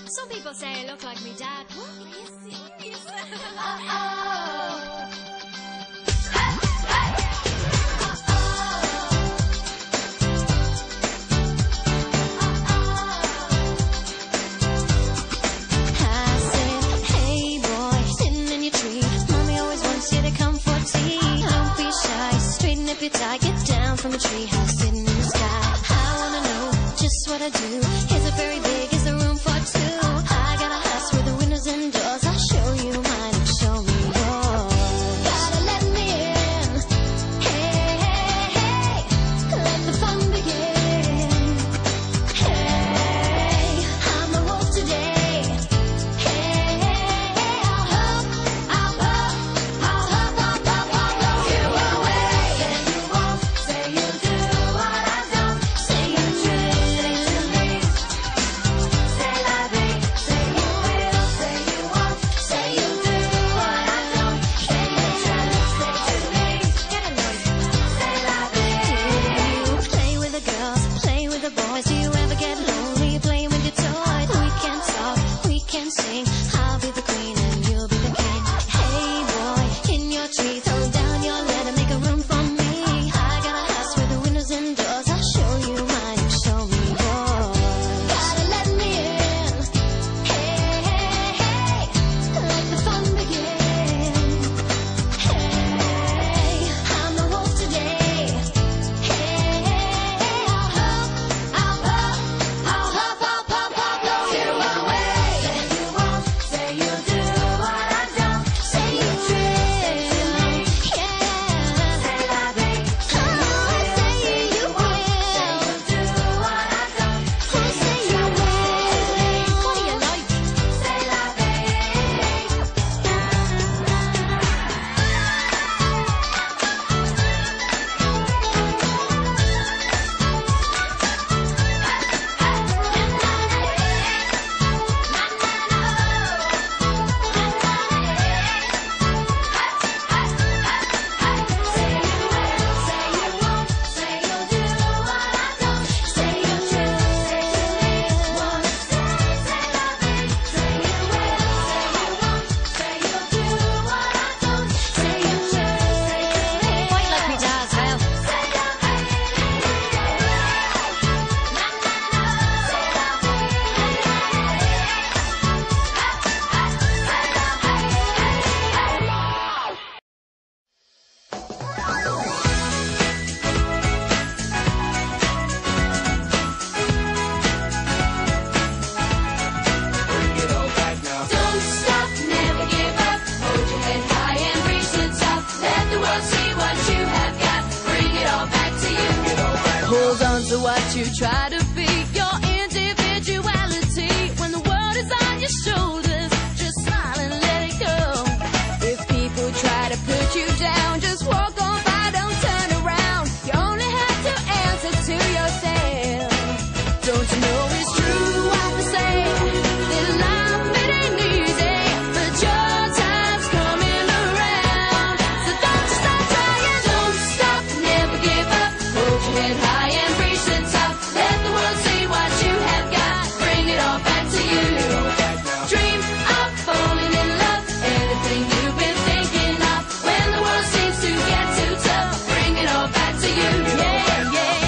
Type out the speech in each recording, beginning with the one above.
Some people say I look like me dad. What? Are you serious? I get down from a treehouse sitting in the sky. I wanna know just what I do. Is it very big? Is there room for two? I got a house with the windows and doors. I'll show you mine and show me yours. Gotta let me in. Hey, hey, hey, let the fun begin. Hey, I'm the wolf today. Hey, hey, hey, I'll hop, I'll hop, I'll hop, hop, hop, hop, hop. You away. Say you do what I don't. Say you should. Say to me. Say la vie. Say you will. Say you won't. Say you do what I don't. Say you should. Say to me. Get a noise. Say la vie. Do you play with the girls? Play with the boys? Do you ever get lonely playing with your toys? We can talk. We can sing. I'll be the queen and you'll be the king. Hey boy, in your tree, throw down your letter, make a room for me. I got a house with the windows and doors. I'll show you mine and show me yours. Gotta let me in. Hey, hey, hey, let the fun begin. Hey, I'm the wolf today. Hey, hey, hey, I'll hop, I'll hop, I'll hop, hop, hop, hop, hop. You away. Say you won't. Say you do what I don't. Say you trick. Yeah. Say la vie. Say you will. Say you do what I don't. Say you will. What do you like? Say la vie. Say you will, say you won't, say you'll do what I don't. Say you should, say to me. Wanna say la vie. Say you will, say you won't, say you'll do what I don't. Say you should, say to me. Quite like me dad's, well. Say la vie. Don't stop, never give up. Hold your head high and reach the top. Let the world see what you have got. Bring it all back to you. Hold on to what you try to be, your individuality. When the world is on your shoulders, just smile and let it go. If people try to put you down, just walk on by, don't turn around. You only have to answer to yourself. Don't you know it's true what they say? That life, it ain't easy, but your time's coming around. So don't you stop trying. Don't stop, never give up. Hold your head high and reach the top. Let the world see what you have got. Bring it all back to you. Dream of falling in love. Anything you've been thinking of. When the world seems to get too tough, bring it all back to you. Yeah, yeah.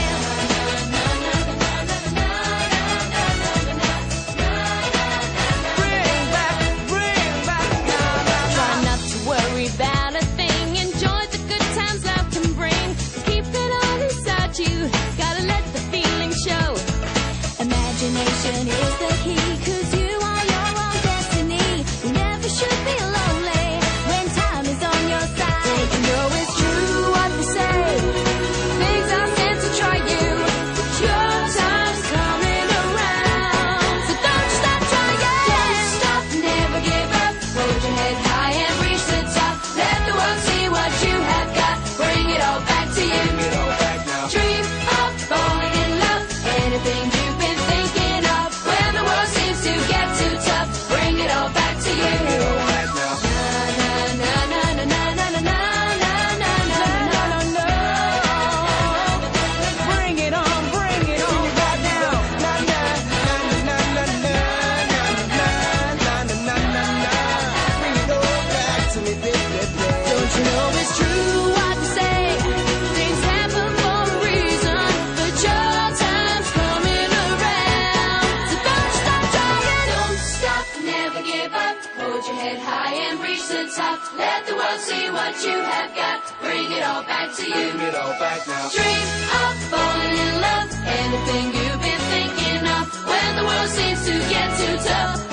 Bring back now. Try not to worry about a thing. Enjoy the good times life can bring. Keep it all inside you. Gotta let the feeling show. Imagination is the key, 'cause you are your own destiny. You never should be lonely when time is on your side. Don't you know it's true what they say? Things are sent to try you, but your time's coming around. So don't you stop trying. Don't stop, never give up. Hold your head high and reach the top. Let the world see what you have got. Bring it all back to you. Dream of falling in love. Anything you've been thinking of. When the world seems to get embrace tough. Let the world see what you have got. Bring it all back to you. Bring it all back now. Dream of falling in love. Anything you've been thinking of. When the world seems to get too tough.